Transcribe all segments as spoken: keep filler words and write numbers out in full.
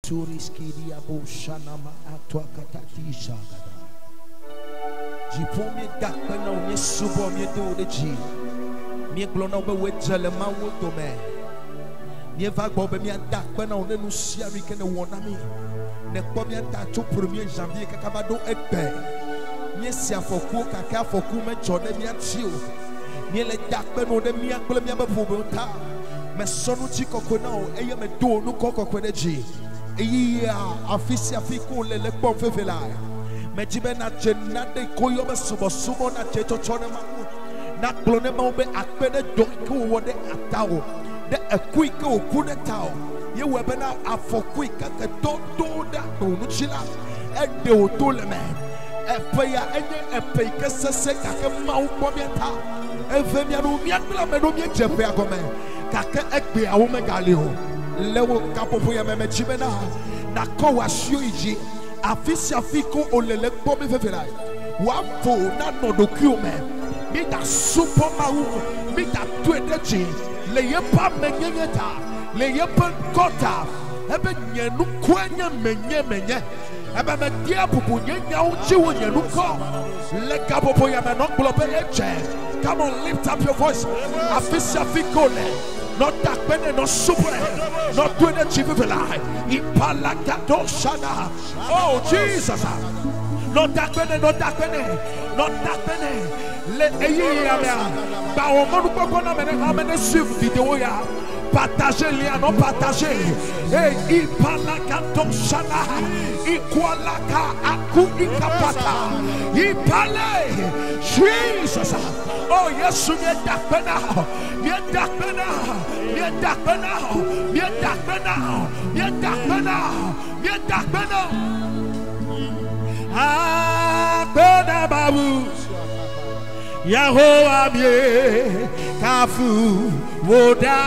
Turiskidia Boshanama Atwa Katatisha. Jipumi Dakana, me subo me do the G. Me glona with Jelema would do me. Never go be me a Dakana on the Lucia we can warn me. Nekobia Tato Premier Janvier Kakabado Ekpe. Yesia for cook, a car for Kuma Jordan, me a chill. Nearly Dakman on the Mia Columbia Bobota. Mesono Chico Cono, a yam a do no coco quedeji. Yeah, Afisia Fico le Pomfela. Mejibena Jenade Koyoba Subo Sumo na Cheto Chonema. Not Clonemombe Akpede Doko what the Atao. The Equico Kunetao. You were now a for quick at the Dodo that Nuchila. And the Otuleme. A player and a paker says, I can mount Pomiata. And Femiano Miakla Menomia Jepiagome. Kaka Ekbe a woman Galio. Lewo Capopoya Memechimena. Nako Shuiji. Afisia Fico or Lele Pomi Fevela. One for not no document. Meet a super mau. Meet a twenty. Leyepa Menyeta. Leyepa Kota. Eben Yenu Quenya Menye Menye. Eba Media Pupunya Yauchi when you look up. Let Capopoya Manok Blobe Eche. Come on, lift up your voice. Afisia Fico. Not that penny, not super, not doing a chief of a lie. Oh, Jesus. Not that penny, not that penny, not that penny. Let a year, Baumana, how many swift video ya? Partager, non partager. Hey, Ipalakato Shana, Iqualaka, Aku Ikapata, Ipale, Jesus. Oh, yes, you get that now. Get that now. Get that now. Get that now. Get that now. Get that now. Ah, Benababu. Yahweh, me, Kafu, Woda.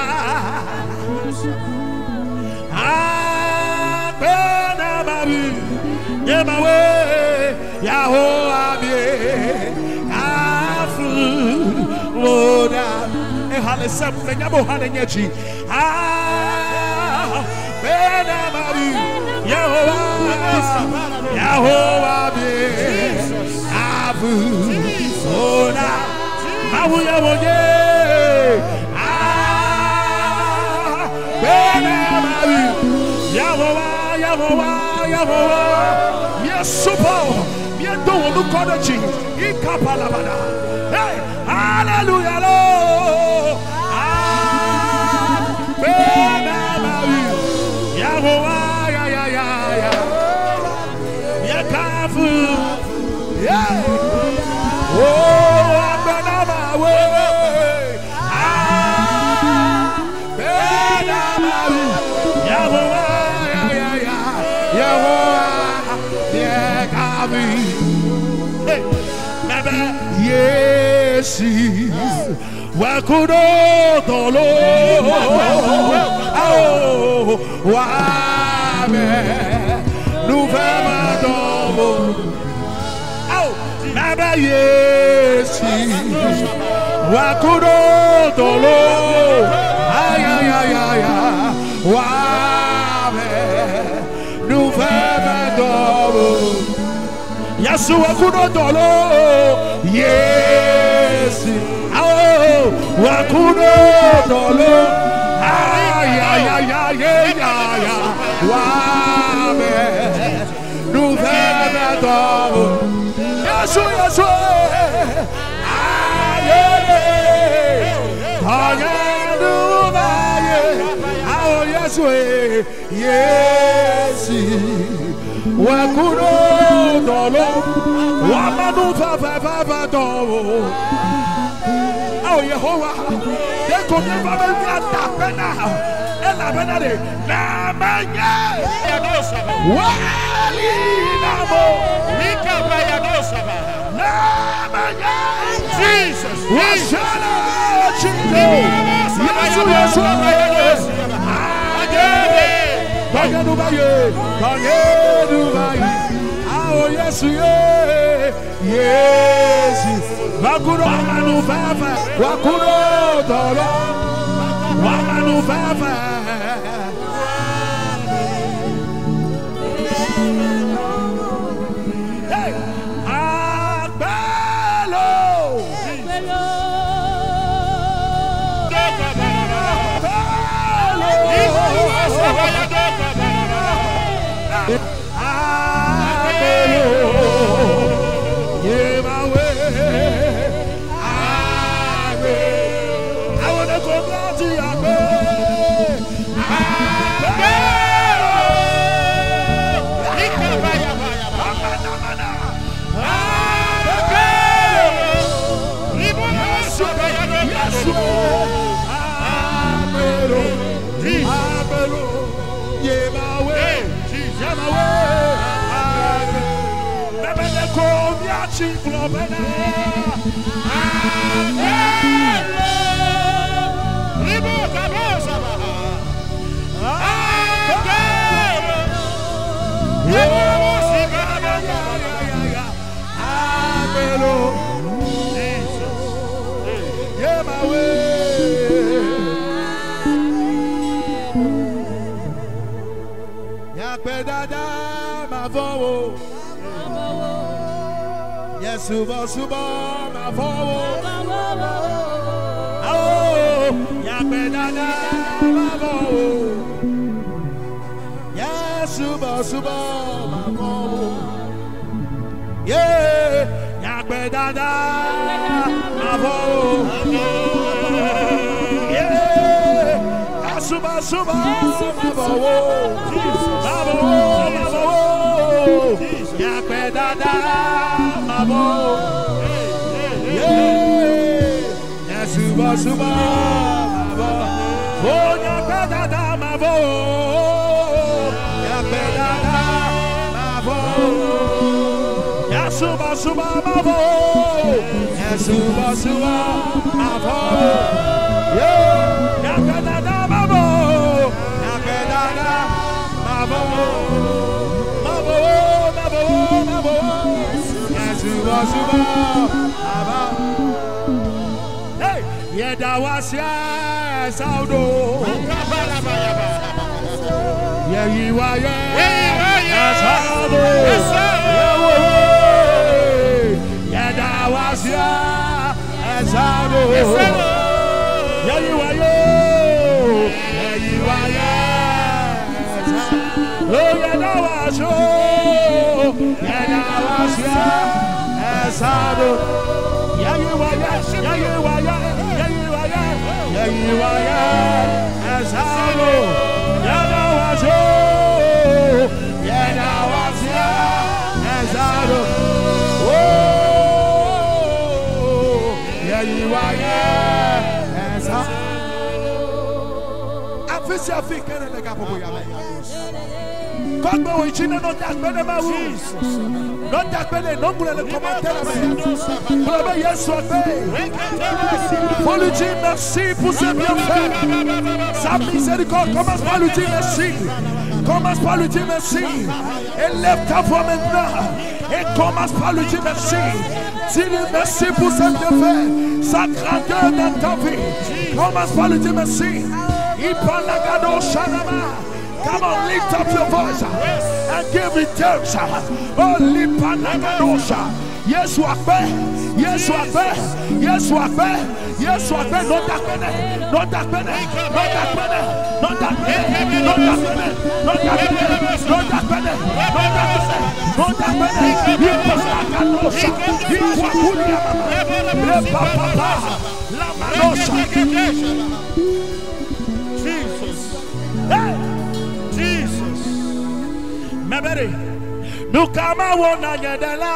Ah, Benababu. Yahweh, Yahweh, me, Kafu. Woda, e halesem fenyabo hanenyechi. Ah, Benamaru, Yehovah, Yehovah, Abu, Woda, Mawuya Woye. Ah, Benamaru, Yehovah, Yehovah, Yehovah. Yesupo, Yedo Lukodachi, Ikapalabada. Hey. Hallelujah, Lord. Ah, Benamaru, Yahweh, ya ya ya ya, Yakafu, yeah. Oh, Benamaru, ah, Benamaru, Yahweh, ya ya ya, Yahweh, Yakafu, hey, Baba, yes. Wakudo tolo, oh, wame, nuvema domo, oh, naba yesi. Wakudo tolo, ay ay ay ay, wame, nuvema domo. Yasu wakudo tolo, yes. Oh, wakudo tolo, ay ay ay ay ay, wame, nuvema domo. Yasu yasu, ay ay, nuvaye, oh yasu, yes. Wakudo tolo, wamanu fa fa fa fa tolo. Oh, Yehovah, they come never be atapena. Ela benade, na manya. Wali namo, ikapa ya dosaba. Na manya. Jesus, Washala, Jesus. Yesu, Yesu, Yesu. Agebe, bagadu baye, bagadu baye. Oh, Yesu, yes. Wakuro manu fafa, wakuro dolo, wamanu fafa. Hey, Agbelo. Suba suba ma forward. Oh, ya pedana ma forward. Yeah, suba suba ma forward. Yeah, ya pedana ma forward. Yeah, suba suba ma forward. Ma forward, ma forward. Ya pedana. Yeah, suba suba, oh, ya pedada mavo, ya pedada mavo, ya suba suba mavo, ya suba suba mavo, ya pedada mavo, ya pedada mavo, mavo, mavo, mavo. Suba suba aba. Hey, yeda wasia saudo. Ye yiwa ye. Saudo. Yeda wasia saudo. Ye yiwa ye. Ye yiwa ye. Oh yeda wasio. Yeda wasia. Sado, ya you are ya, ya you are ya, ya you are ya, ya you are ya, Sado, ya na waso, ya na wasia, Sado, oh, ya you are ya, Sado. Afisi afika na nagapo ya me. God mo ichine no dakbene ma wu. No dakbene no ngule le commentaire me. Brother Yesu abe. Faut lui dire merci pour ses bienfaits. Sa miséricorde, commence par lui dire merci. Commence par lui dire merci. Et lève ta voix maintenant. Et commence par lui dire merci. Dis-lui merci pour ses bienfaits. Sa grandeur dans ta vie. Commence par lui dire merci. Il parle la gado shanama. Come on, lift up your voice and give it thanks. Oh, Lipanaganosha. Yes, Wakbe. Yes, Wakbe. Yes, Wakbe. Yes, Wakbe. No dakbene. No dakbene. No dakbene. No dakbene. No dakbene. No dakbene. No dakbene. No dakbene. Lipanaganosha. Ikwakulia mama. Lepa papa. La manosha. Jesus. Hey. Jesus. Mebere. Nukama wona nyedela.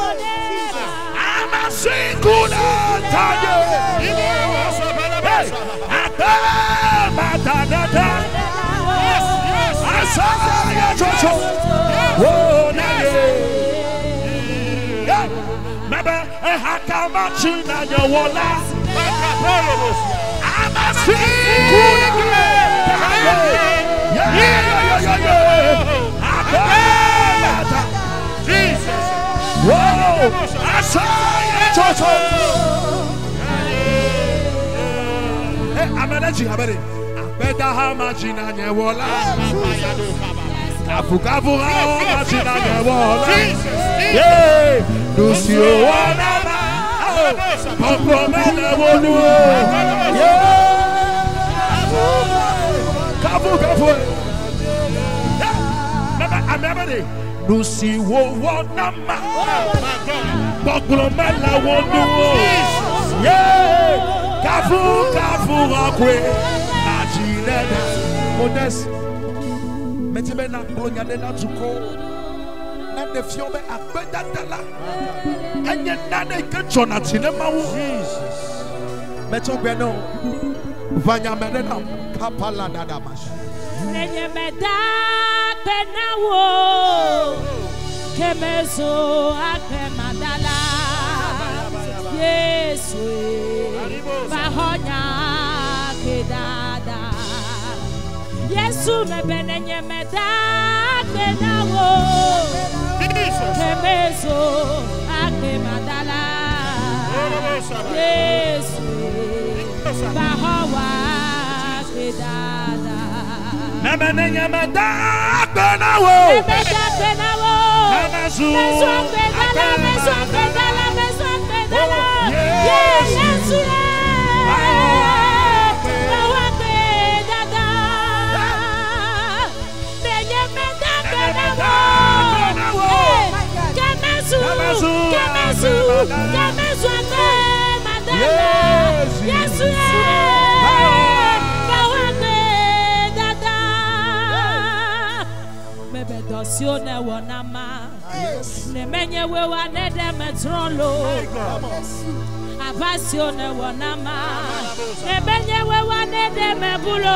Ama singula taye. Hey. Ata matanata. Yes, yes. Asaya chocho. Wona ye. Mebe ehakama china nyewola. Ama singula taye. Yeah, yeah, yeah, yeah, yeah. Jesus. Whoa. I saw you. Hey, I'm an edgy. I'm better. How much in a year? Kafu kafu raona china gebola. Yeah, Lucio wanama. Poklo mele wonu. Yeah. Kafu kafu. I'm ready. Lucio wanama. Poklo mele wonu. Yeah. Kafu kafu rakwe. Ajineda. Modeste. Mettez na gloria de la tuko. Na de fiombe akbeda dala. Enye nane ke Jonathan mawu. Mettons beno. Vanya menena kapala dada mash. Enye meda benawo. Kemeso akbe madala. Yesu. Bahonya kedada. Yesu me benenye me da benawo kemeso ake madala Yesu bahawa kedada me benenye me da benawo me da benawo kemeso bedala meso bedala meso bedala Yesu Yesu dada mebe dosio ne wonama ne menye wewa ne de metrolo abasio ne wonama ne menye wewa ne de mebulo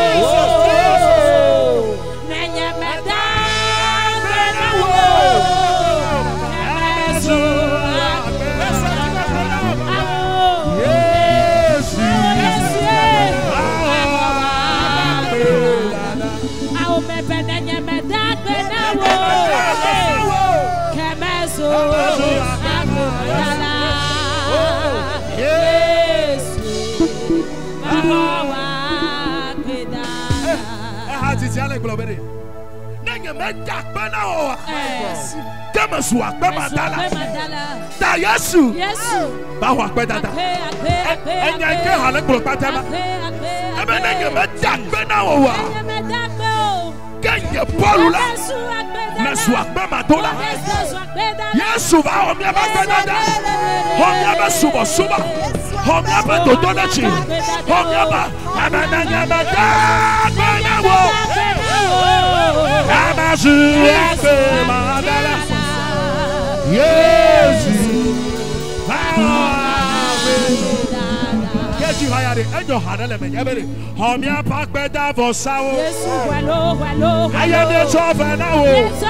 menye meda Da Yesu bawa pedada enya ke hale glo patema ebe nenge meda gbena owa kenye polula mesu akbe matola Yesu ba omia ba pedada omia ba subo suba omia ba dodonachi omia ba ebe nenge meda gbena wo amazu akbe madala Yesu Get you higher and your heart element. Every home ya pack better for sour. I am the sofa now.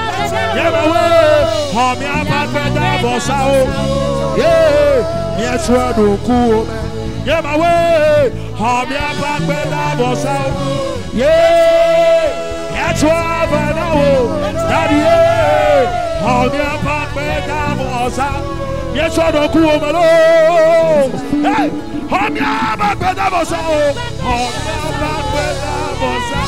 Home ya pack better for sour. Yeah, yes, what do cool. Yeah, my way. Home ya pack better for sour. Yeah, that's what I know. Daddy, home ya pack better for sour. Yes, what do cool, my lord. Hey. Home ya back with the bossa, home ya back with the bossa.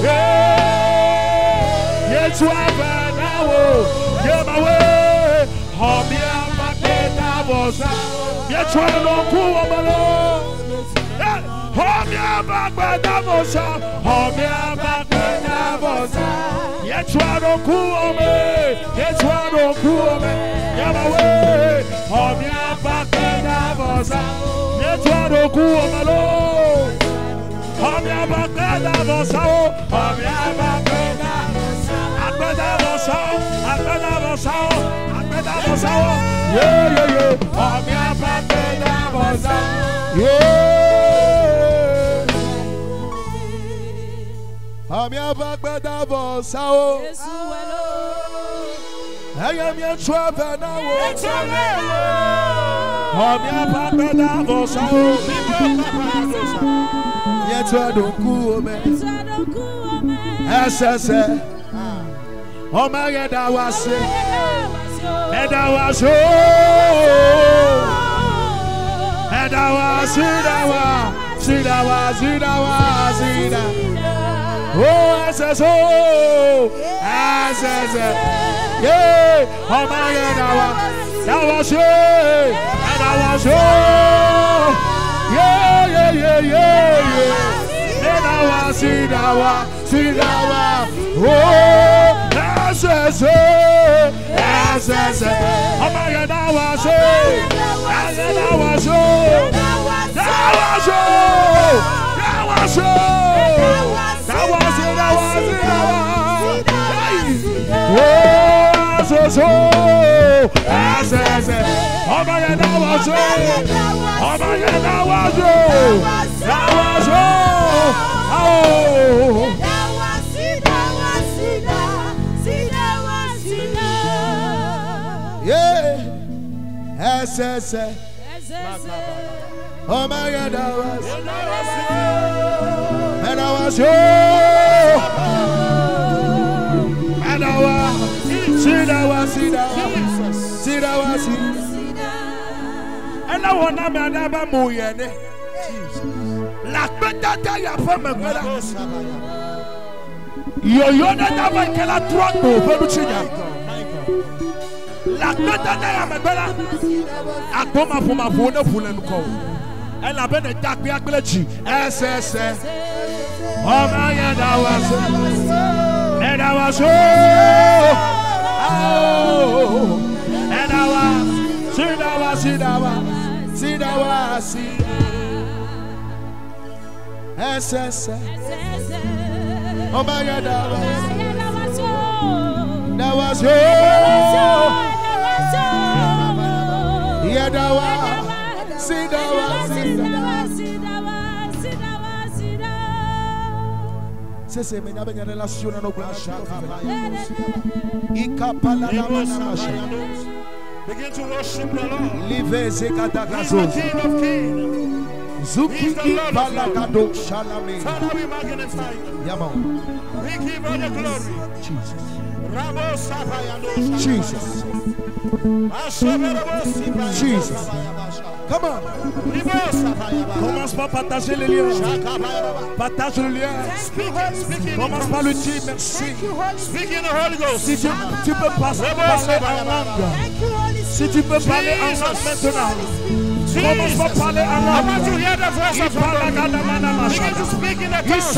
Yes, what I know. Yeah, my way. Home ya back with the bossa. Yes, what I know, cool, my lord. Home ya back with the bossa, home ya back with the bossa. Yes, what I know, cool, me. Yes, what I know, cool, me. Yeah, my way. Home ya back with the bossa. Tuado kuomalo, hamia bakeda bosao, hamia bakeda, akeda bosao, akeda bosao, akeda bosao, yeah yeah yeah, hamia bakeda bosao, yeah, hamia bakeda bosao, I am your traveler now. Hamia bakeda bosao. Yetwado kuome S S Omega da wase Eda waso Eda wase dawa Sidawa sidawa sida Oh S S O yes, yes, yes. Yeah, oh my God, that was you, and that was you. Yeah, yeah, yeah, yeah, yeah. And I was, see that was, see that was. Oh, yes, yes, yes, yes, yes. Oh my God, that was you, and that was you, that was you, that was you, that was it, that was it, that was. Oh, so so, yes, yes, yes. Oh my God, that was you. Oh my God, that was you. That was you. Oh. Yeah. Yes, yes, yes. Oh my God, that was. And that was you. And that was. See that was, see that was, see that was, see. And I want to be another moyenne. La petata ya femme gwela. Yo yo na dava kela trotto pelu chinya. La petata ya gwela. Akoma fuma funa funa nko. Ela be na takbi agbele chi. S S. Oh my God, that was. And that was oh. Oh, and I was, see that was, see that was, see that was, see. S S. Oh my God, that was, that was you. Yeah, that was, see that was, see that was. Se se me na benya relation na no begin to worship the Lord. Live He's the King of Kings. Zuki balagado shalame. Father, we magnify you. We give all the glory. Jesus. Jesus. Jesus. Come on. Commence par partager le lien. Partage le lien. Commence par lui dire merci. Si tu, tu peux passer parler en langue. Si tu peux parler en langue maintenant. Commence par parler en langue. I want to hear the voice of God. Begin to speak in the tongues.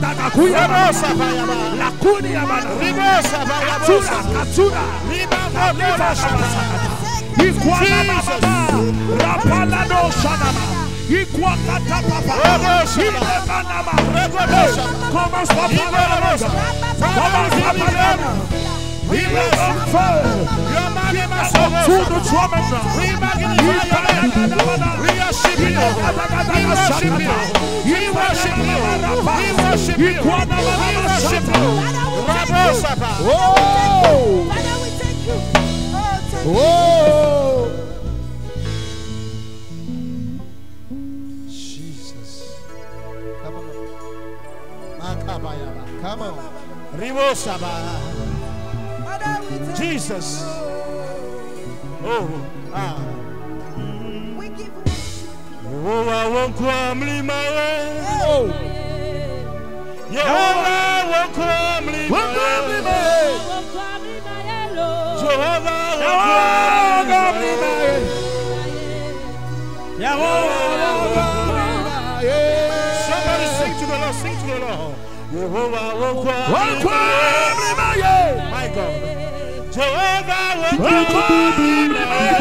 La Kuniamana. Katura, Katura. Jesus. Rapalado Shanama. Ikwakata Papa. Ilemanama. Commence par parler en langue. Commence par parler en langue. We magnify autour de toi maintenant. We magnify you. We worship you. We worship you. We worship you. We worship you. We worship you. Oh. Father, we thank you. Oh. Jesus. Come on. Come on. Rivosaba. Jesus. Oh, ah. We give oh, I won't come leave my way. Oh, yeah, I won't come leave my way. Jehovah, I won't come leave my way. Yeah, I won't come leave my way. Somebody sing to the Lord, sing to the Lord. Jehovah, I won't come leave my way. My God. Jehovah will come in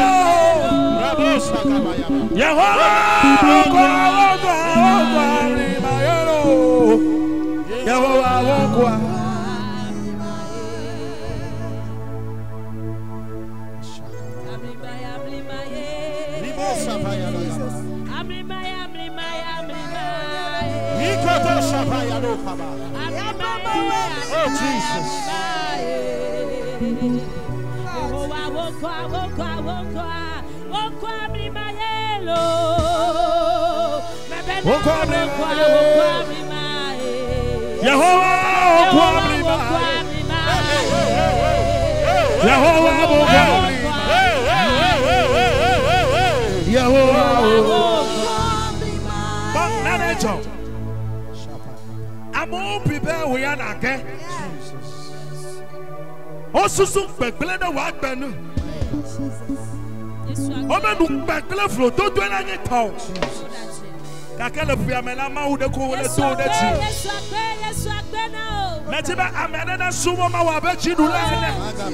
Jehovah will come in Jehovah will come. Oh Jesus. I'm all prepared. We are not again. Osusu begbele na wa gbenu. Ome nu begbele flo do do na nye taw. Kakele fu amela ma wo de ko wo le do de chi. Yesu agbe, Yesu agbe na o. Metiba amena na sumo ma wa be chi du la ne.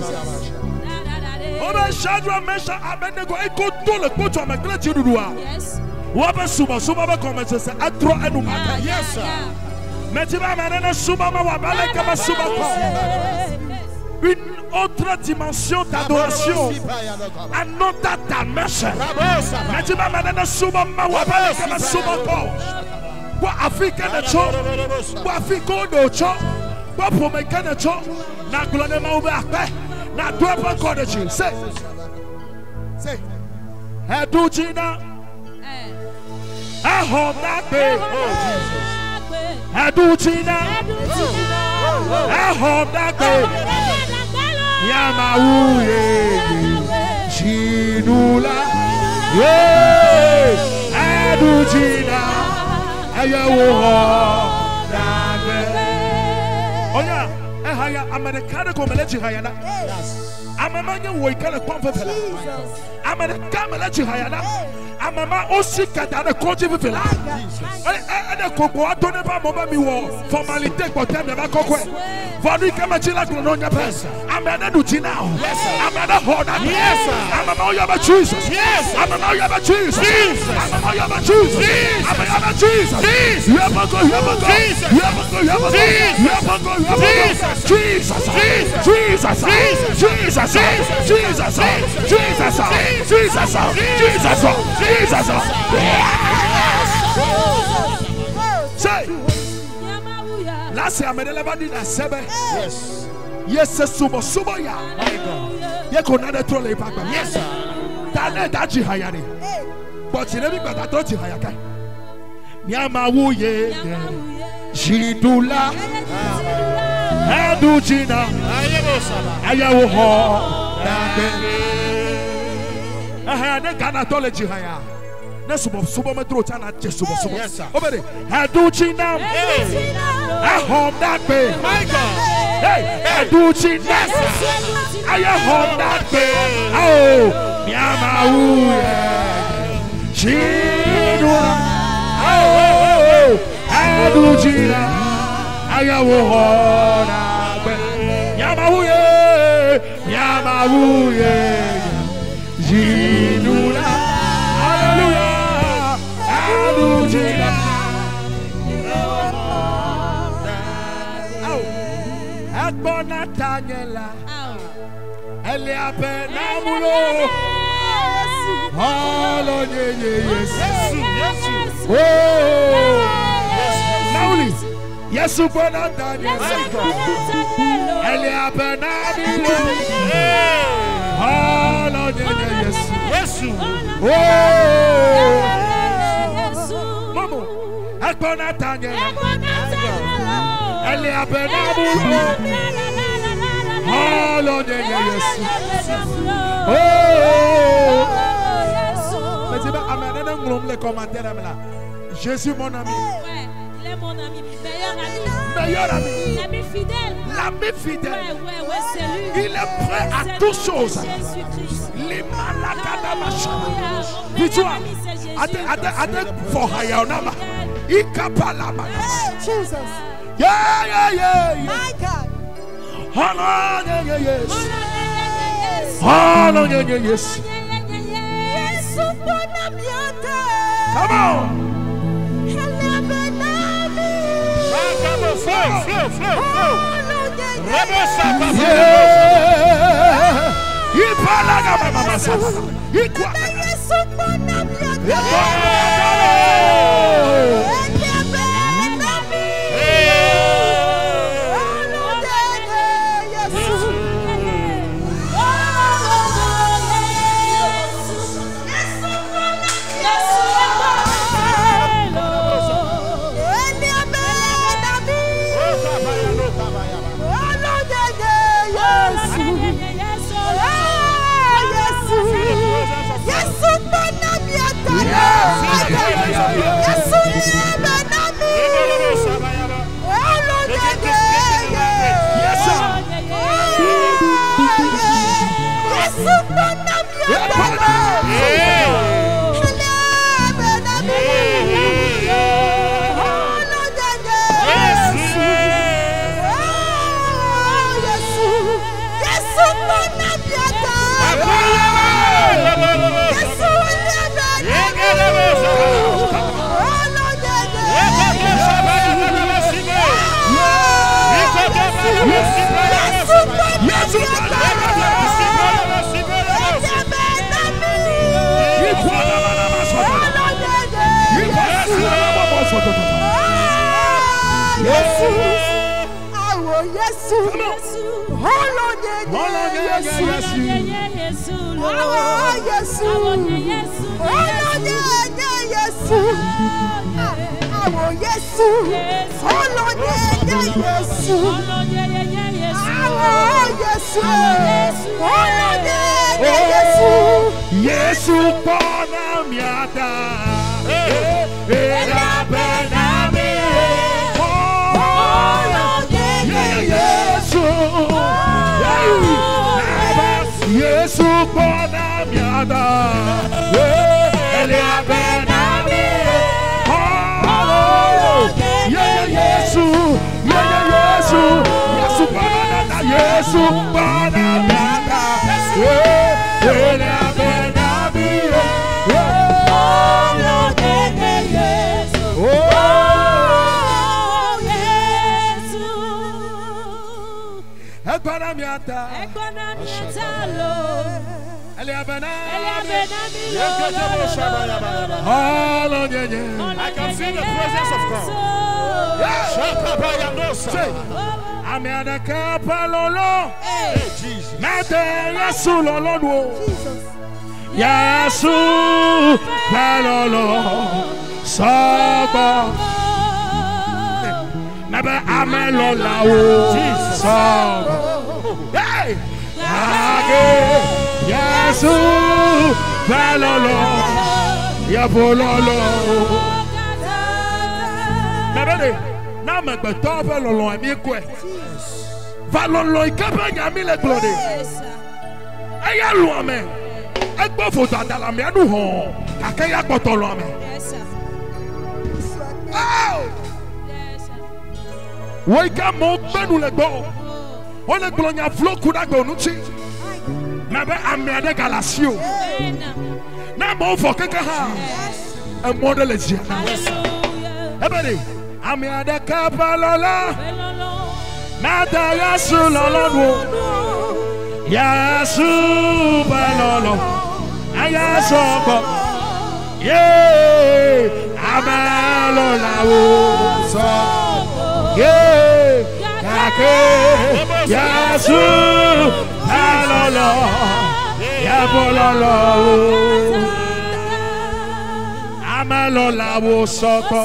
Ome Shadrach, Meshach, Abednego e ko do le ko to begbele chi du a. Yes. Wo be sumo sumo be commence se atro enu maka. Yes sir. Metiba amena na sumo ma wa ba le ka ba sumo ko. Une autre dimension d'adoration. Anota ta mesha. Metiba amena sumo ma wa ba le ka ba sumo ko. Kwa Afrika na cho. Kwa Afrika do cho. Kwa pomeka na cho. Na glone ma ube akpe. Na dwepa ko de chi. Say. Say. Edujina. Ahom na be. Oh Jesus. Edujina. Ahom na be. Yama uye. Chinula. Hey. Edujina. Ayawo na be. Oya. Ehaya Americana ko meleji hayana. Amamanya wo ikale konfefela. America meleji hayana. Amama aussi kadane konji fefela. Ene koko atone ba mo ba mi wo formalité ko tem na kokwe. Vanu kama chila kuno nya pesa. Amana du tina. Amana hoda. Yes. Amama yo ba Jesus. Yes. Amama yo ba Jesus. Amama yo ba Jesus. Amama ba Jesus. You have go, you have go. You have go, you have go. You have go, you have go. Jesus. Jesus. Jesus. Jesus. Jesus. Jesus. Jesus. Jesus. Jesus. Say. Last year, I made a level in a seven. Yes. Yes, sumo sumo ya. My God. You could not throw a paper. Yes, sir. That that Jihayani. But you never got that thought Jihayaka. Yamawu ye. Shidula. Adujina. Ayawo ho. I had a ganatology higher. Nesubo subo metro chana jesubo subo. Yes, sir. Obere. Adujina. I home that way. My God. Hey, Adujina. I home that way. Oh, Yamawu. Shidula. Oh, Adujina. Ayawo hona. Yamawu. Yamawu. Jinula. Hallelujah. Adujina. Akbona Daniela. Elia Benamulo. Hallelujah. Yes. Oh. Nauli. Yesu bona Daniela. Elia Benamulo. Hallelujah. Yes. Yesu. Oh. Momo. Akbona Daniela. Elia Benamulo. Hallelujah. Yes. Oh. Mais c'est pas amener un gros les commentaires là. Jésus mon ami. Ouais, il est mon ami, meilleur ami. Meilleur ami. L'ami fidèle. L'ami fidèle. Ouais, ouais, ouais, c'est lui. Il est prêt à toutes choses. Jésus-Christ. Les malakada machin. Dis-toi. Ate ate ate for hayanama. Ikapalama. Jesus. Yeah yeah yeah. My God. Hallelujah yes. Hallelujah yes. Come on. Flow, flow, flow, flow. Yeah. Ipalaga mama sala. Ikwa. Yesu pona miata, ela benami, oh Yesu, Yesu pona miata, ela benami, oh Yesu, Yesu, Yesu pona miata, Yesu pona miata, ela Economiata, Economiata lo, Eliabena, Eliabena I can feel the presence of God. I'm at the Capalolo. Mate Yasu Lolo. Yasu Palolo. Saba. Never Amelo Lao. Saba. Hey! Yasu Palolo. Yabololo. Mabede, na me gbeto fe lolo emi ko e. Va lolo ikabe nya mi le glode. Aya lu ame. Egbo foto adala me anu ho. Akaya gboto lo ame. Oh! Wo ika mo gbenu le gbo. O le gbo nya flo kuda gbo nu chi. Na be ame ade galasio. Na mo fo keke ha. E model eji. Ebere I'm at the Capalola. Mata Yasu Lolo. Yasu Balolo. Ayasobo. Yeah. Amalola. Yeah. Kake. Yasu Balolo. Yabololo. Amalola Wosoko.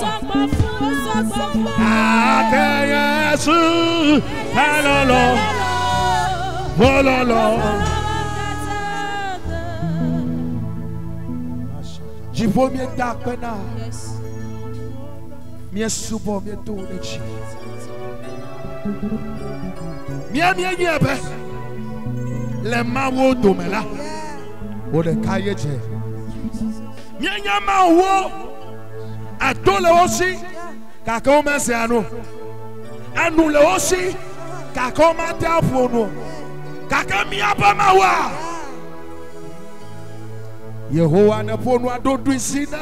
Akayasu, halolo, hololo. Jibo mi da pena, mi subo mi do nechi. Mi ami yebe, le mawo domela, o de kayeje. Mi nyama wo, atole osi. Kakoma se anu, anu le osi, kakoma te afono, kakami abamawa. Yehowa na pono adodu isina.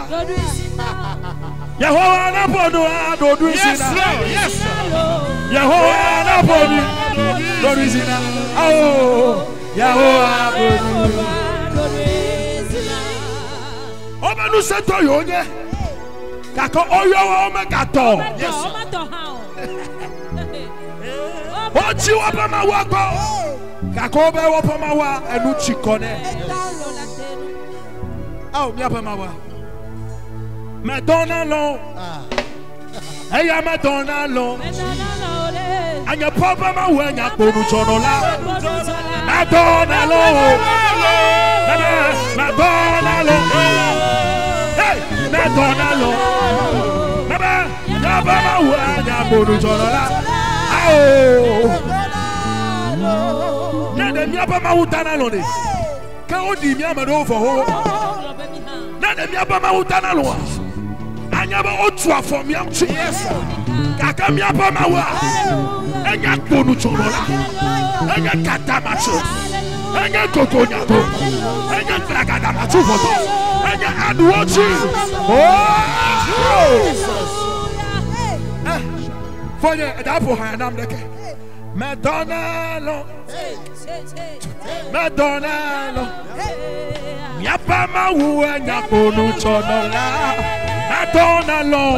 Yehowa na pono adodu isina. Yes, Yehowa na pono adodu isina. Oh, Yehowa pono adodu isina. Oba nu seto yonye. Kaka oyo omega to. Yes. Ochi wapama wako. Kaka obe wapama wa enu chikone. Ah, mi apama wa. Madonna lo. Eya Madonna lo. Anya papa ma wa nya konu chono la. Madonna lo. Madonna lo. Hey, Madonna lo. Baba, Baba, Wana, Bodu Jola. Oh, Nana, Miapa Mautana Lone. Kaudi Miama over home. Nana Miapa Mautana Loa. I never ought to for me. Yes, Kaka Miapa Mawa. And Yak Bodu Jola. And Yak Katamacho. And Yak Coconato. And Yak Flagadamatsu. And Yak Adwachi. Oh! For the apple hand, I'm the Madonna, Madonna, Yapa Mawu and Yaponu Chonola, Madonna Long,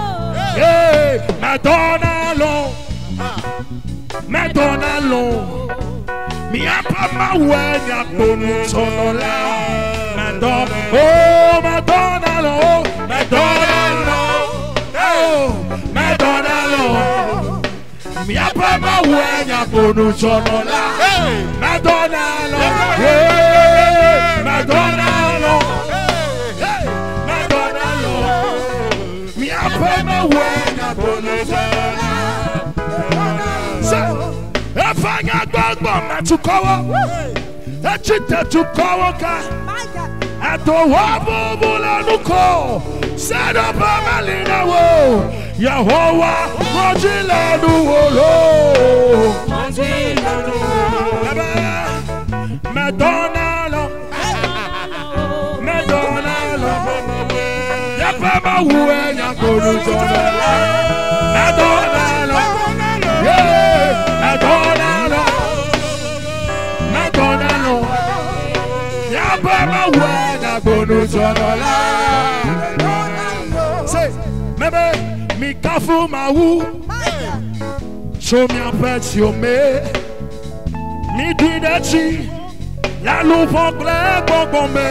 Madonna Long, Madonna Long, Yapa Mawu and Yaponu Chonola, Madonna, oh Madonna Long, Madonna Long, oh Madonna Long. Mi apa ma wenya bonu chonola Madonna lo Madonna lo Madonna lo mi apa ma wenya bonu chonola so afanya gbogbo matukowo echite tukowo ka ato wabu bulanuko sedo ba malina wo Yehovah, Mojilanu Olo, Mojilanu Olo, Madonna lo, Madonna lo, Yapama uwe nyakonu chonola, Madonna lo, yeah, Madonna lo, Madonna lo, Yapama uwe nyakonu chonola. Say, maybe. Mi kafu mawu, show me a pet you me. Mi didachi, la loupe ble bobombe.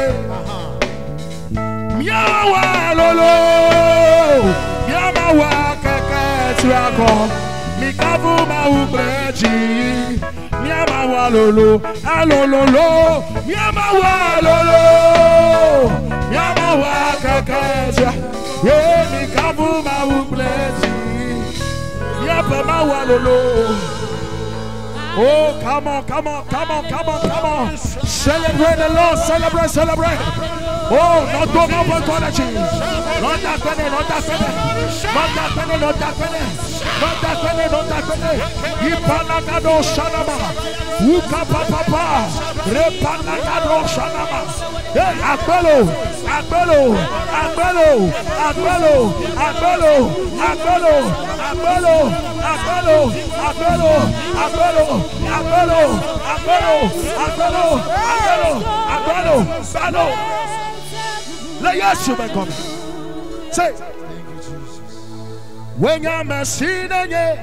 Miawa lolo, miawa kaka tuako. Mi kafu mawu breji, miawa lolo, alololo, miawa lolo, miawa kaka tuako. Yeah, mi kabu ma ubleti. Yapa ma walolo. Oh, come on, come on, come on, come on, come on. Celebrate the Lord, celebrate, celebrate. Oh, not go up on college. Not that penny, not that penny. Not that penny, not that penny. Not that penny, not that penny. Ipanagado shanama. Uka papa. Repanagado shanama. Hey, Agbelo, Agbelo, Agbelo, Agbelo, Agbelo, Agbelo, Agbelo, Agbelo, Agbelo, Agbelo, Agbelo, Agbelo, Agbelo, Agbelo, Agbelo, Agbelo. Let Yeshua be come. Say, when you're machine again,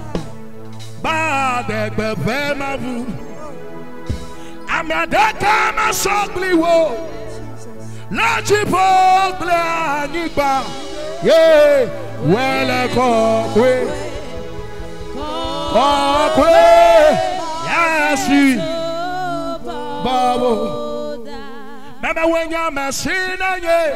bad egbe mavu. I'm a deka ma sogli wo la chipo bla nipa ye wele ko kwe ko kwe yasi babo mama wenya masina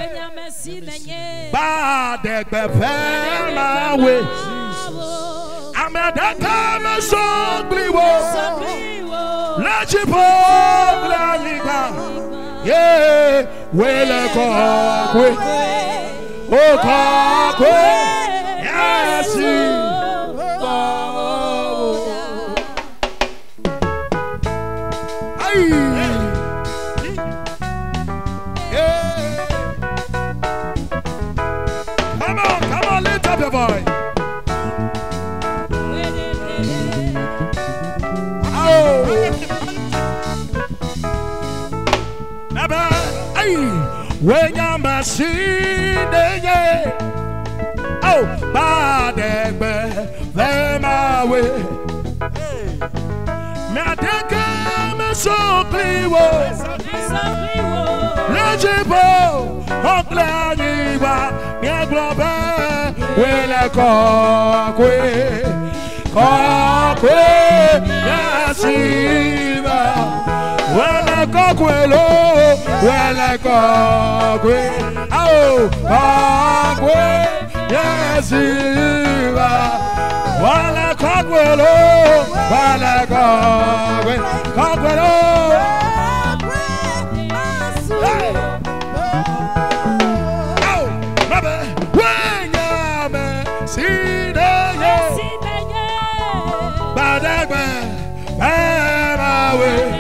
ye ba de gbe ma we I'm a deka ma sogli wo la chipo bla nipa yeah wele ko kwe o ko kwe yasi babo ay yeah come on come on lift up your voice. When you're machine, oh, bad egbe, them away. Me take me so pliwo, lejibo, oklaniwa, me globe, wele kokwe, kokwe, yasiba, wele kokwelo. Wele kokwe, oh, kokwe, yesiva. Wele kokwelo, wele kokwe, kokwelo. Oh, baby, when you're see the badagbe, away.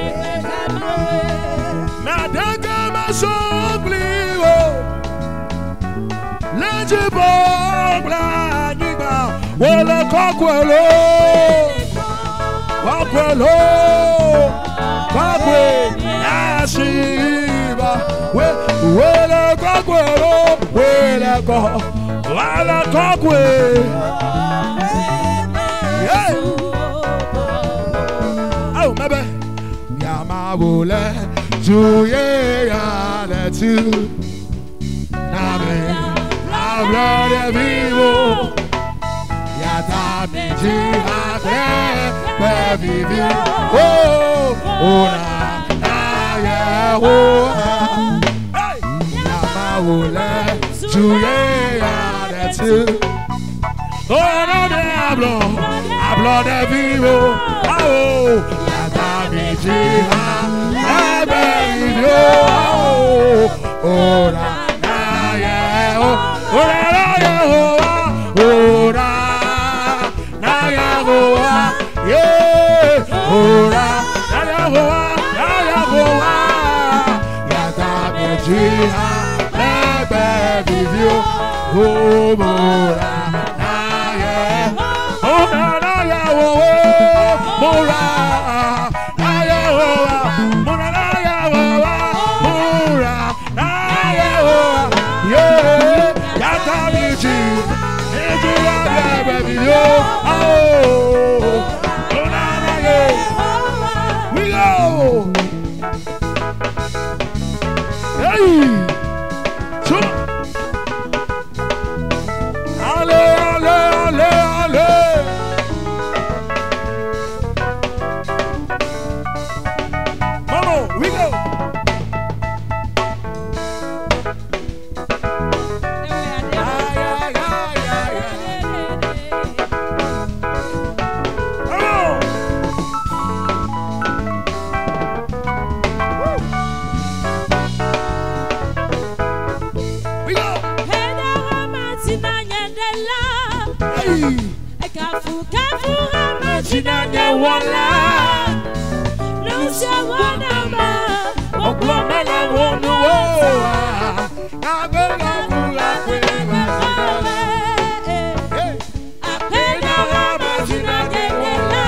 Lejibo bla niba wele kokwelo Kwakwelo, Kwakwe, Yashiba, Wele Kwakwelo, Wele Kwa, Wala Kwakwe. Oh, maybe. Yamabule, Juye, Yaletu, Name, Abra Vivo, Yatami, Jihake, Baby, oh, Ona, Naya, oh, Yamabule, Juye, Yaletu, oh, no, Diablo, Abra Vivo, oh, Yatami, Jihake, baby, oh, Ora, Naya, oh, Ora, Naya, oh, Ora, Naya, oh, yeah, Ora, Naya, oh, Naya, oh, Yata, Bejiha, baby, oh, Ora, Naya, oh, Naya, oh, Ora, Naya, oh, Ora, Naya, oh, Ora, Naya, oh, yeah, Yata, Bejiha, baby, oh, oh, we go. Hey, two. Ale, ale, ale, ale. Mama, we go. Kafu kafu amachina nyawala Lucia wanama Okwamela wonuwa Abela kula kwema Apena amachina nyawala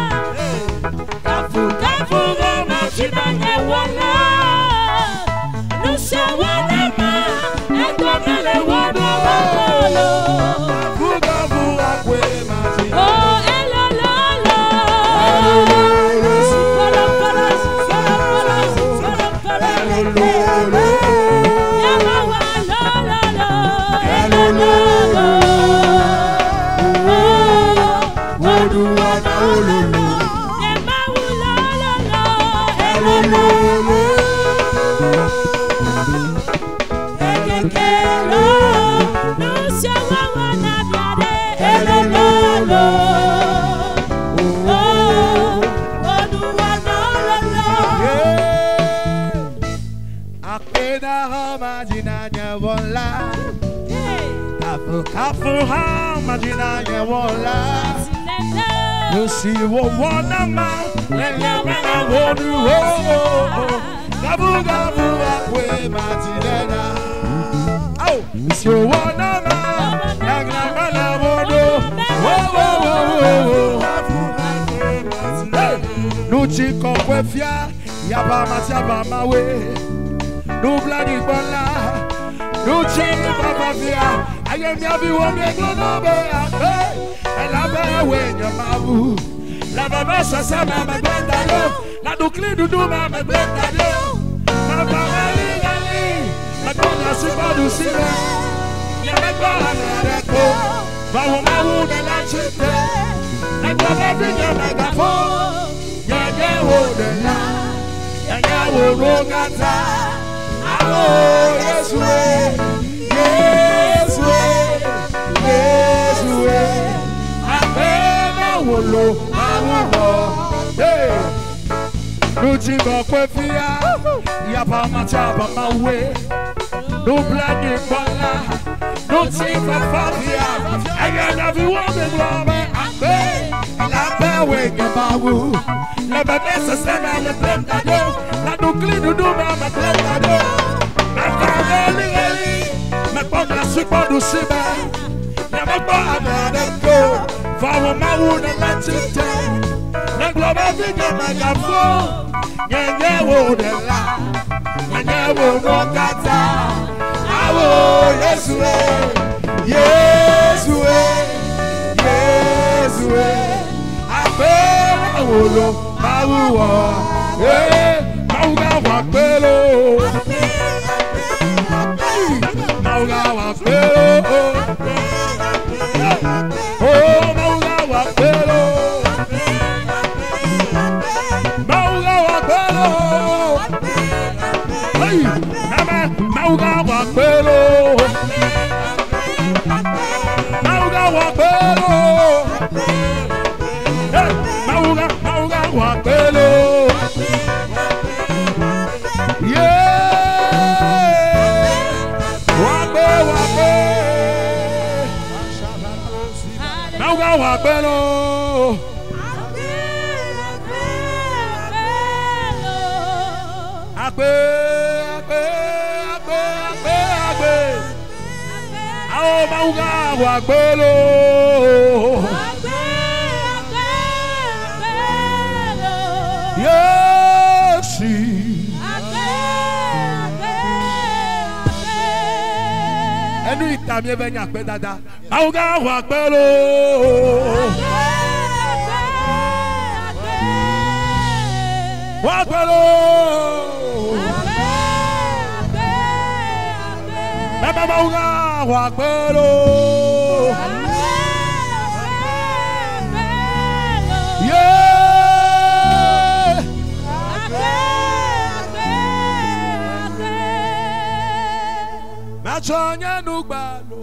Kafu kafu amachina nyawala Lucia wanama Okwamela wonuwa Kafu Hamadina Yawola Lucy Wanama Lena Wonu Gabu Gabu Akwe Matilena Oh Monsieur Wanama Lena Mala Wono Nuchi Kokwefia Yaba Matiaba Mawe Nublani Bola Nuchi Babavia I am Yabi Woman, no bear, and I bear when your mabu. La Babasa Sama, my brother, La Ducli to do my brother. My family, my brother, Sibadu Sima, Yamaka, Bawamawu, the Lanchite, and Babavia, Magaphone, Yago, the Land, Yago, Rogata, oh, yes, way, yes, way. Yes, we are. Wolo, Awo, hey. Nuchi Bokwefia, Yapa Mataba Mawe, no black in Bala, no Tika Fabia, I got everyone in Lama, and Bay, and I bear wing about never necessary, and the blend I do, not to clean to do my blend I do. My family, my brother, super to see back. Never bother to go. For my wound and let it down. globe fica megaphone. Nyenye wo de la. Nyenye wo no kata. Awo Yesu e. Yesu e. Yesu e. Ape awolo mawuwo. Eh, mawuga wa pelo. Mawuga wa pelo. Oh, mawuga wa pelo. Mawuga wa pelo. Hey, mama, mawuga wa pelo. Mawuga wa pelo. Hey, mawuga, mawuga wa pelo. Wa pelo, agbe, agbe, agbe, agbe, agbe. Awo mauga wa pelo, yesi. Enu itami ebe nya pe dada. Mauga wa pelo. Wa pelo. Baba mauga wa pelo. Yeah. Machonya nugbalo.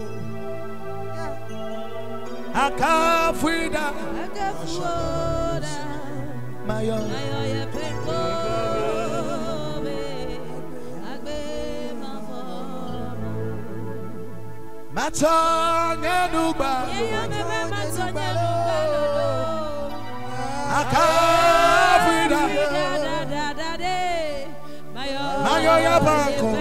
Akafuida, akafuida, mayo, mayo ya peko, agbe mafo, matonya nugbalo, akafuida, mayo ya peko.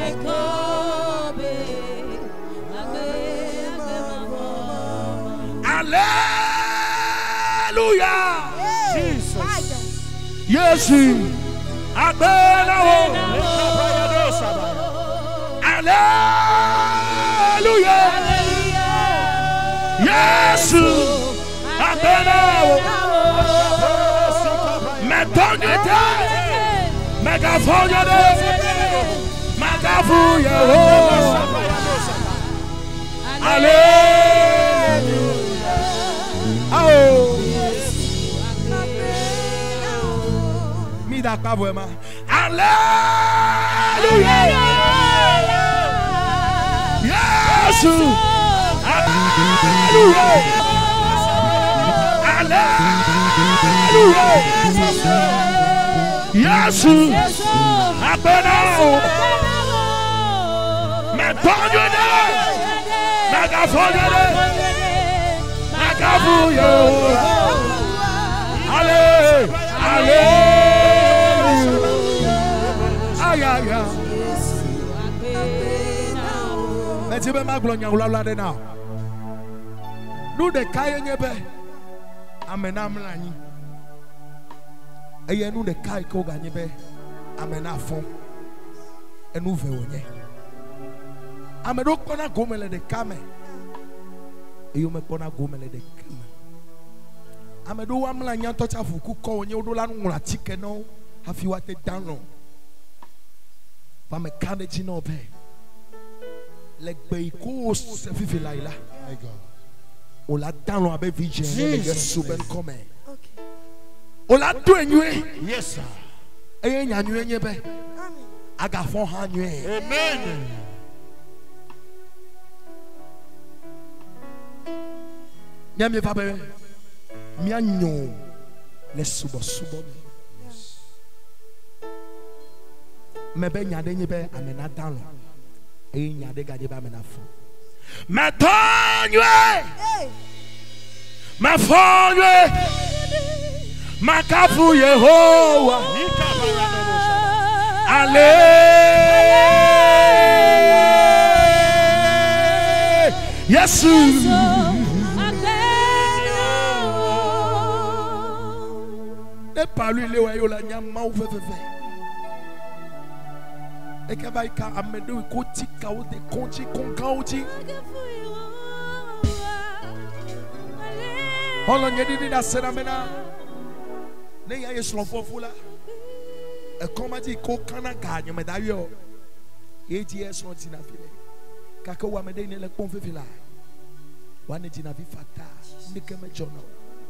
Hallelujah. Jesus. Yes. Hallelujah. Yes. Hallelujah. Metonita. Megafonia. Megafonia. Hallelujah. Oh, me that cover ma. Hallelujah. Yes. Hallelujah. Hallelujah. Yes. Hallelujah. Me ponyo de. Megafonia de. Hallelujah. Hallelujah. Ay ay ay. Meti be maglonya ulala de now. Nu de kai nyebe. Amena mlanyi. Eye nu de kai ko ganyebe. Amena fon. Enu ve wonye. Amedo kona gomele de kame. You me kona gomele de kame. Amedo wamla nyanto chafu kuko onye odola nwura chike no hafi wate down. Ba me kane chi no be. Legbe ko se fifi laila. My God. Ola down abe vision le Yesu ben come. Okay. Ola do enwe. Yes sir. Eye nyanyu enye be. Amen. Aga fon ha nwe. Amen. Nyame fa be. Mi anyo le subo subo. Me be nyade nye be amena down. Eye nyade gaje be amena fo. Matonywe, mafonywe, makafu Yehowa, ale, Yesu, Et par lui, le wayo la nyama ou fefe. Et que va y ka amede ou koti kao de konti konkaoti. On l'a dit dans ce ramena. Ne y a eu son fofo là. Et comme a dit qu'on kana gagne, mais d'ailleurs, il dit est son tina file. Kaka wa mede ne le kon fefe là. Wa ne tina vi fata. Ne keme jono.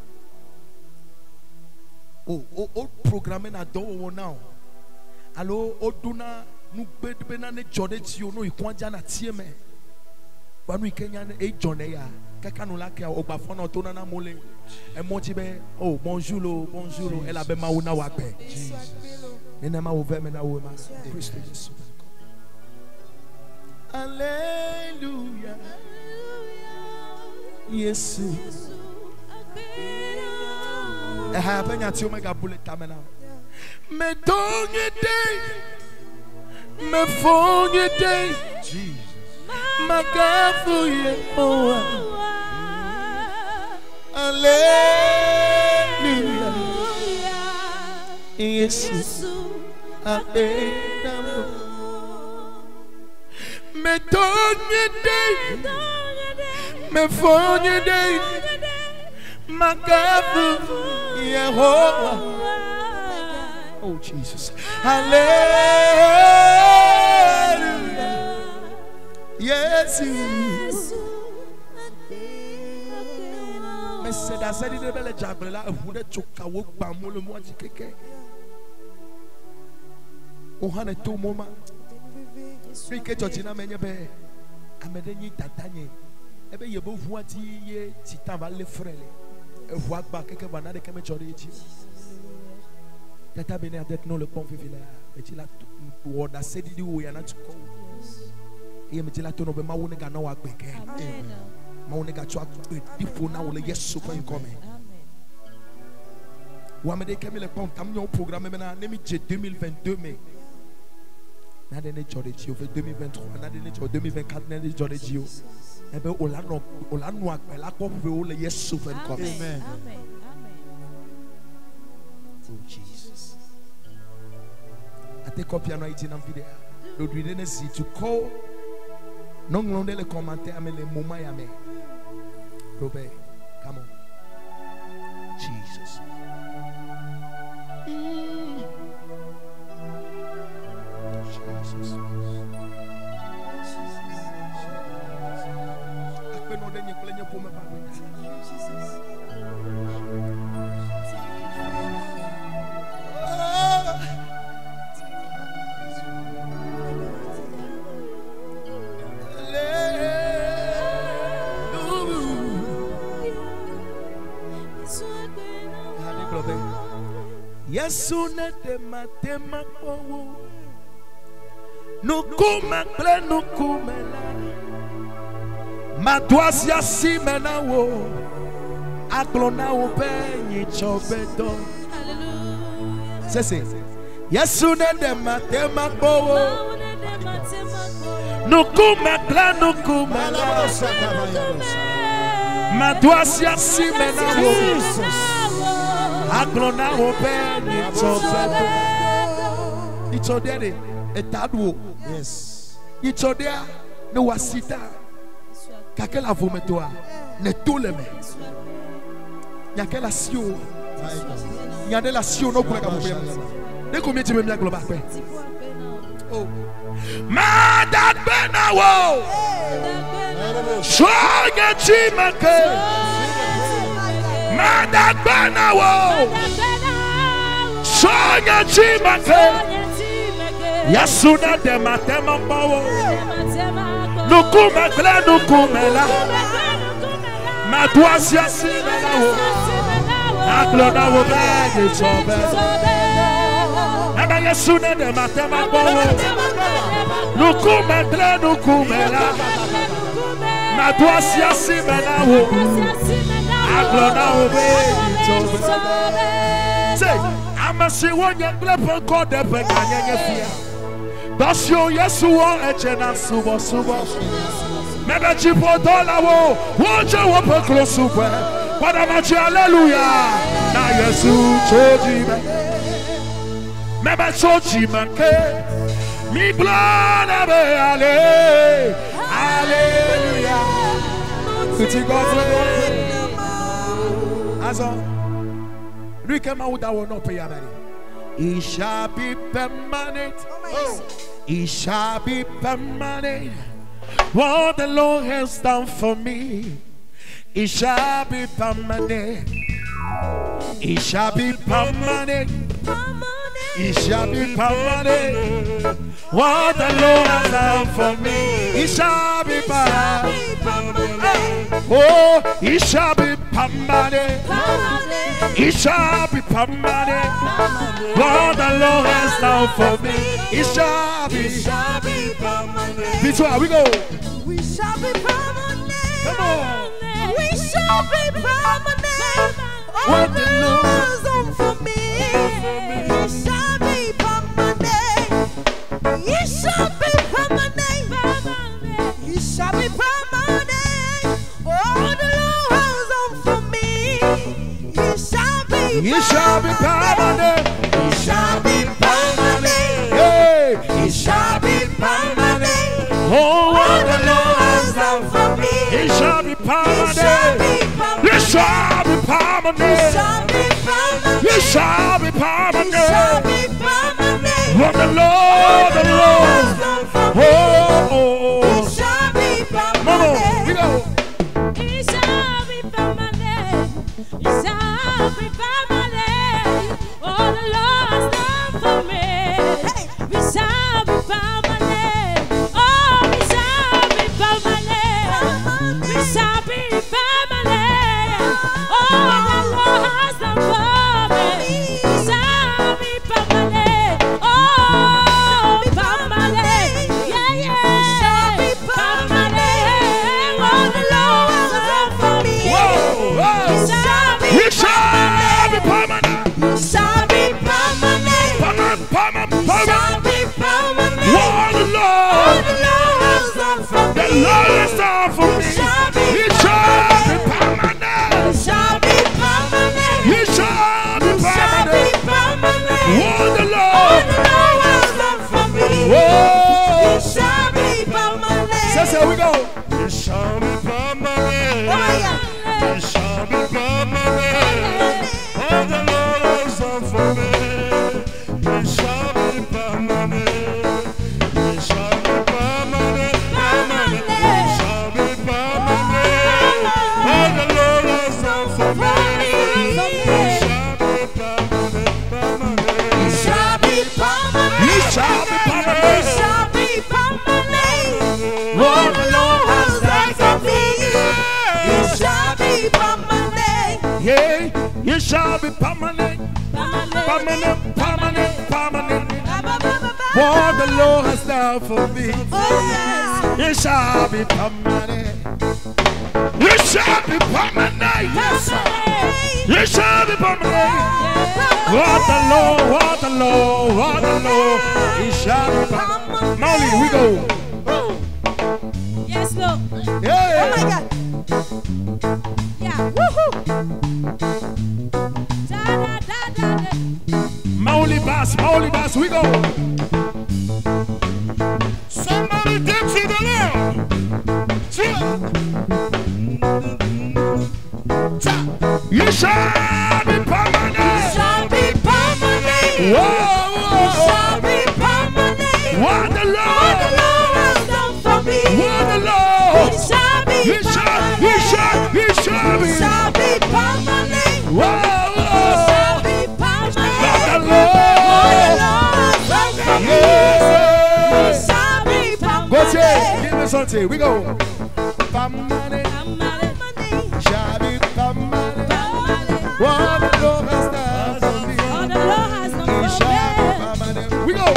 Oh, oh, oh, programme na do wo now. Allo, oh, duna nu bedbe na ne jode ti o no ikwanja na tie me. Wa nu ikenya e jone ya. Kaka nu la ke ogba fona to na na mole. E mo ti be, oh, bonjour lo, bonjour lo. Elle a be ma una wa pe. Ne na ma wo ve me na wo ma. Christ Jesus. Alléluia. Jesus. E ha pe nya ti o mega bullet tamena. Me donye day. Me fonye day. Jesus. Magafuye oh. Alléluia. Jesus. Abenamo. Me donye day. Me fonye day. Magafuye oh. Oh Jesus. Hallelujah. Yes. Mais c'est dans cette idée de diable là, vous êtes choqué au bamou le mois du keke. On a tout moment. Lui que tu n'as même pas. Amedeni tatanye. Eh bien, il vous voir dire titan va le frère. Et voir pas quelque banane de comme tu as dit. Tata Bernadette non le pont vivila. Et tu l'as ou on a cédé du ou y en a tu co. Et me dit la tonne ma wone ga na wa gbeke. Ma wone ga tu a di fo na wo le yesu ko nkome. Wa me de kemi le pont tam yo programme na ne mi je deux mille vingt-deux mai. Na de ne jode ji o fe deux mille vingt-trois na de ne jode deux mille vingt-quatre na de jode ji o. E be o la no o la no agbe la ko fe o le yesu ko nkome. Amen. Amen. Oh Jesus. Ate copy no iti na video. Le lui ne si tu ko non glonder les commentaires mais les moments ya me. Robert, come on. Jesus. Mm. Jesus. Akpe no de nye kole nye pou me pa me. Jesus. Yesu ne te matema kowo nukuma ple nukumela madwasi asimena wo aklona wo penyi chobedo. C'est c'est Yesu ne te matema kowo nukuma ple nukumela madwasi asimena wo aglona open itobede itodere etadwo. Yes itodea ne wasita kakela vometoa ne toleme yakela sio yande la sio no kula ka problem de combien tu me mia global pe oh mada bena wo shoga chimake mada bena wo shoga chimake yasuna de matema bawo nukuma kla nukumela madwasia simela wo aklona wo bege chobe aba yasuna de matema bawo nukuma kla nukumela madwasia simela wo aklona wo bege chobe. Say amasi wonya klepe ko de peganya nyefia Dasio Yesuwa echena subo subo. Mebe chipo dola wo woje wo peklo supe. What about you? Hallelujah. Now yes, you choji me. Me ba choji me ke. Me blood abe ale. Hallelujah. To God for as on. We came out that will not pay your money. It shall be permanent. Oh. It shall be permanent. What the Lord has done for me, it shall be permanent. It shall be permanent. It shall be permanent. What the Lord has done for me, it shall be permanent. Oh, it shall be permanent. It shall be permanent. What the Lord has done for me, it shall be permanent. This way we go. We shall be permanent. Come on. We shall be permanent. What the Lord has done for me, it shall be permanent. It shall be permanent. It shall be permanent. What the Lord has done for me, it shall be permanent. It shall be permanent. It shall be permanent. Hey. It shall be permanent. Oh, What the Lord has done for me, it shall be it shall permanent. be permanent. It shall be It permanent. shall be permanent. It shall be It shall permanent. be permanent. What the Lord, the Lord. Oh, oh, oh. It shall be Come on, we permanent. go. It shall be permanent. It shall be permanent. Oh, the Lord's done for me. It shall be permanent. Oh, it shall be permanent. It shall be permanent. Oh, the Lord has done for me. It shall be permanent. Oh, permanent. Yeah, yeah. It shall be permanent. Oh, the Lord has done for me. Whoa, whoa. It shall be It shall be permanent. It shall be permanent. Permanent, permanent, It permanent. shall be permanent. What the Oh, Lord, the Lord has done for the me. Lord has done for me. It shall be It shall be It permanent. shall be permanent. It shall be It shall be permanent. permanent. What the Oh, Lord. the Lord has done for me. Whoa. It shall be permanent. So, so we go. It shall be permanent. Oh, yeah. It shall be permanent. What the Lord has done for me. It shall be permanent. It shall be permanent. Permanent. It shall be permanent. What the Lord has done for me. It shall be permanent. Permanent. It shall be permanent. It shall be It permanent. shall be permanent. What the Lord has done for me, it shall be permanent. Yeah, it shall be permanent. Permanent, permanent, permanent. What the Lord has done for me, Oh, yes. it shall be permanent. It shall be permanent. Yes, sir. It shall be permanent. What the Lord, what the Lord, what the Lord, it shall be permanent. Molly, we go. Yes, Lord. Yeah. Oh my God. Yeah. Woohoo. Da, da, da, da, da. Molly bass, Molly bass, we go. Somebody dance to the Lord. You shall be permanent. Shall be permanent. Whoa, whoa. Shall be permanent. What the What the Lord, Lord has done for me, what the Lord. it shall be You shall, you shall, you shall It be. shall be permanent. Whoa, It whoa. shall be permanent. What the What the Lord. Lord has done for me, Yeah. it shall be Go say, permanent. give me something. We go. Permanent, Permanent. shall be permanent. Permanent. What the Lord has done for me, What the Lord has done it for shall be me, permanent. We go.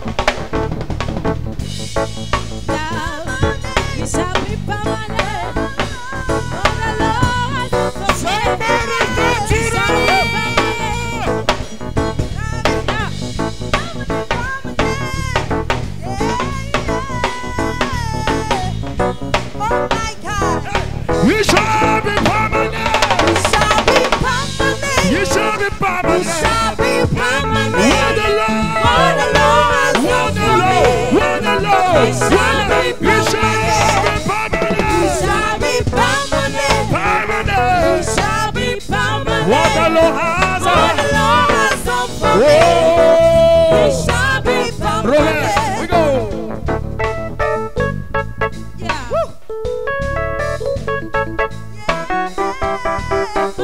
it shall be permanent. What the Lord has done for me, Somebody dance to it the shall be Lord. permanent. Yeah. Oh my God. shall be You shall be permanent. permanent. We shall be permanent. We shall be permanent. What the Lord has What the Lord has done for me. We shall be permanent. We go. Yeah. Oh.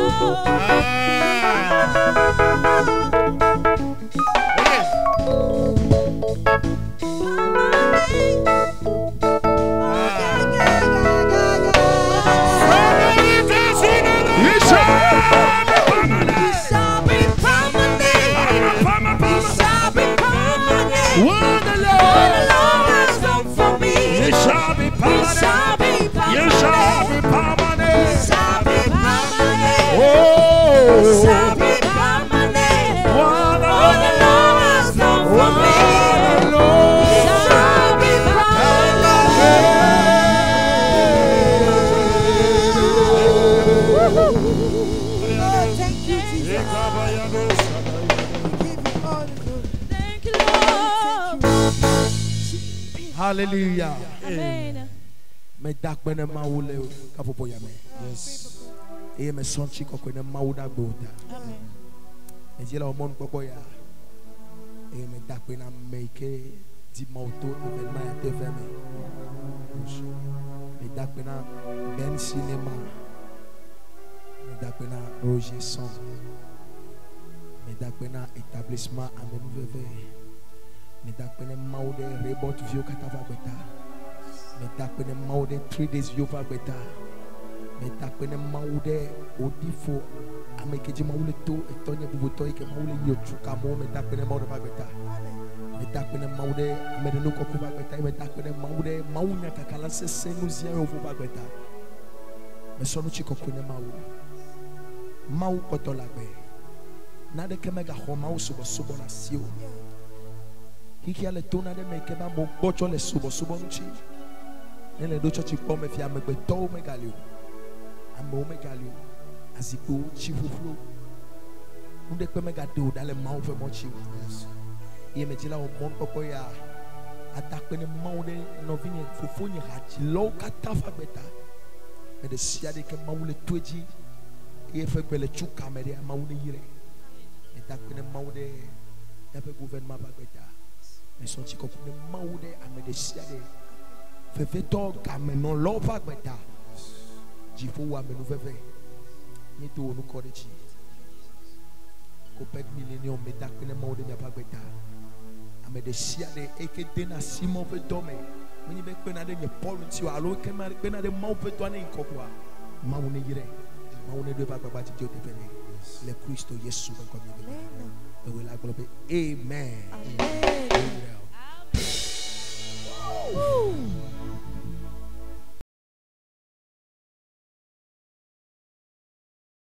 Hallelujah. Amen. Me dak bene maule kapopo ya me. Yes. E me son chiko ko ne mauda gbota. Amen. E jela o mon popo ya. E me dak bene make di mauto evenement ya T V M. Me dak bene ben cinéma. Me dak bene Roger Son. Me dak bene établissement à me nouveau. Me dak bene maude rebot vio katava beta. Me dak bene maude three days vio va beta. Me dak bene maude odifo amekeji maule to etonye bubuto ike maule yochuka mo me dak bene maude va beta. Me dak bene maude amede no koku va beta. Me dak bene maude maunya kakala sese nuzia ofu va beta. Me sonu chiko kune mau. Mau kotola be. Nade kemega ho mau subo subo na sio. Hiki ale tona de me keba mo bocho le subo subo nchi. Nele do chochi po me fia me gbe to me galio. Amo me galio. Aziko chifuflo. Unde pe me gado dale mau fe mo chi. Ye me tila o mon popo ya. Attack pe ne mau de no vini fofo ni hachi lo katafa beta. Me de sia de ke mau le tweji. Ye fe pe le chuka me de mau ne yire. Me tak pe ne mau de ya pe gouvernement ba beta. Mais son petit copain de maude à me décider. Fait fait toi gamin non l'ova beta. J'y faut à me nous faire. Ni tout nous corriger. Copec millénium me dak ne maude n'y a pas beta. À me décider et que t'es na Simon veut dormir. Mais ni bec penade ni Paul tu alors que ma penade mau veut toi ne quoi. Mau ne yire. Mau ne doit pas pas ti Dieu te venir. Le Christ Jésus comme il est. We will glory. Amen. Amen. Amen. Woo.